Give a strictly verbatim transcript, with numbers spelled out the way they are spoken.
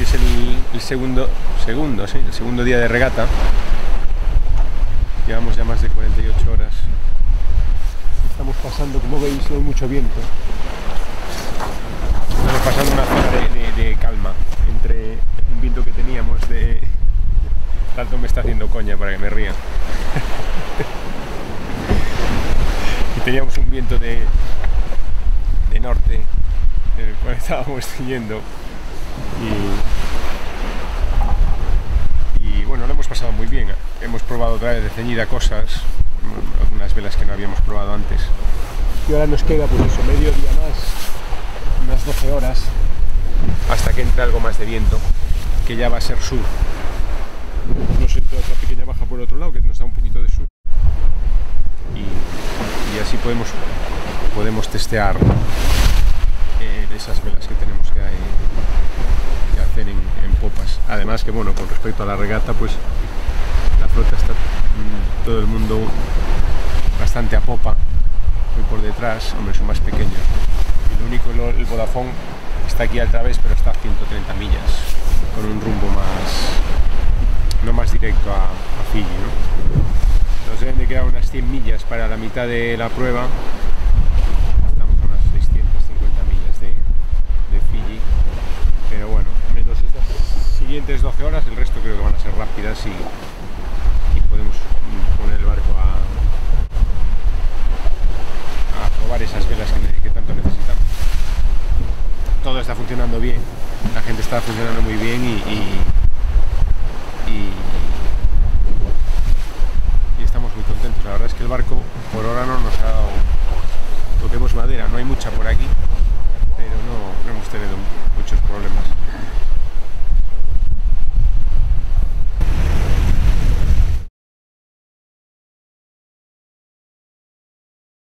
es el, el segundo, segundo, sí, el segundo día de regata. Llevamos ya más de cuarenta y ocho horas. Estamos pasando, como veis, no hay mucho viento. Estamos pasando una zona de, de, de calma entre un viento que teníamos de... Tanto me está haciendo coña para que me ría. Y teníamos un viento de, de norte en el cual estábamos yendo. Y, y bueno, lo hemos pasado muy bien. Hemos probado otra vez de ceñida cosas, algunas velas que no habíamos probado antes. Y ahora nos queda, pues eso, medio día más, unas doce horas, hasta que entre algo más de viento, que ya va a ser sur. Nos entra otra pequeña baja por el otro lado, que nos da un poquito de sur. Y, y así podemos, podemos testear eh, esas velas que tenemos que, hay, que hacer en, en popas. Además que, bueno, con respecto a la regata, pues la flota está mmm, todo el mundo bastante a popa. Voy por detrás, hombre, son más pequeños. Y lo único, el Vodafone está aquí al través, pero está a ciento treinta millas, con un rumbo más, no más directo a, a Fiji, ¿no? Nos deben de quedar unas cien millas para la mitad de la prueba. Estamos a unas seiscientas cincuenta millas de, de Fiji, pero bueno, menos estas siguientes doce horas, el resto creo que van a ser rápidas y, y podemos poner el barco a, a probar esas velas que, que tanto necesitamos. Todo está funcionando bien, la gente está funcionando muy bien y, y, y, y estamos muy contentos. La verdad es que el barco por ahora no nos ha dado, toquemos madera, no hay mucha por aquí, pero no, no hemos tenido muchos problemas.